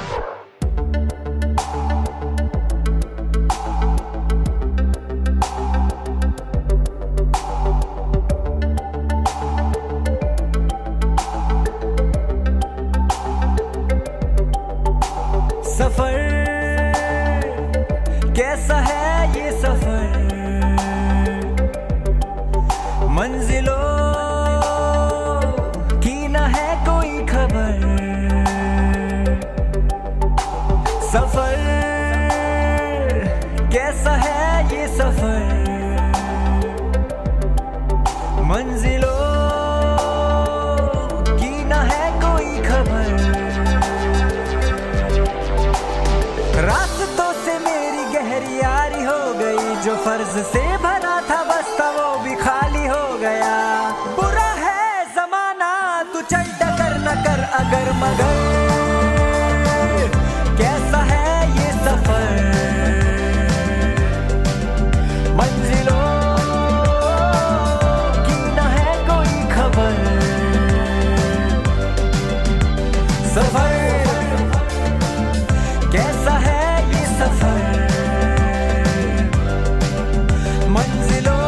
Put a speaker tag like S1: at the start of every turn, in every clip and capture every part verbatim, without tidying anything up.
S1: सफर कैसा है ये सफर, मंजिलों की न है कोई खबर। सफर कैसा है ये सफर, मंजिलों की न है कोई खबर। रास्तों से मेरी गहरी यारी हो गई, जो फर्ज से भरा था बस्ता वो भी खाली हो गया। बुरा है जमाना तू चल डगर न कर अगर मगर, कैसा है ये सफर, मंजिलों की न है कोई खबर। सफर कैसा है ये सफर, मंजिलों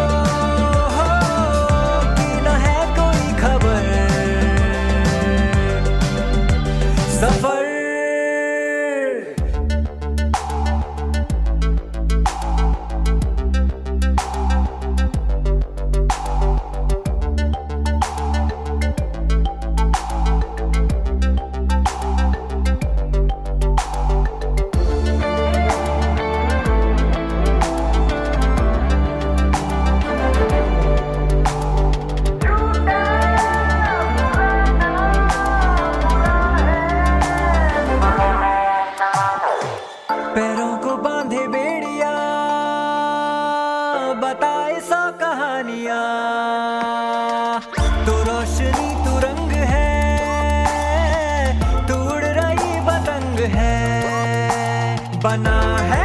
S1: की न है कोई खबर। सफर पैरों को बांधे बेड़िया, बताए सौ कहानियां। तू रोशनी तू रंग है, तू उड़ रही पतंग है। बना है